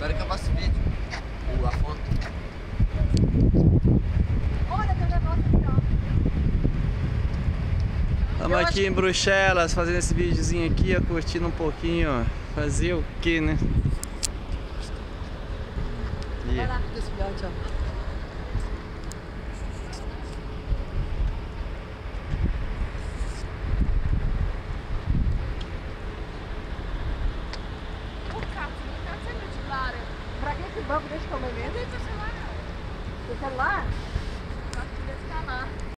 Espera que eu faça o vídeo. A foto. Olha, tem um negócio aqui, ó. Estamos aqui em Bruxelas fazendo esse videozinho aqui, ó, curtindo um pouquinho, ó. Fazer o que, né? Vai lá, desse filhote, ó. Pra que esse banco? Deixa eu comer mesmo. Deixa o celular. Seu celular?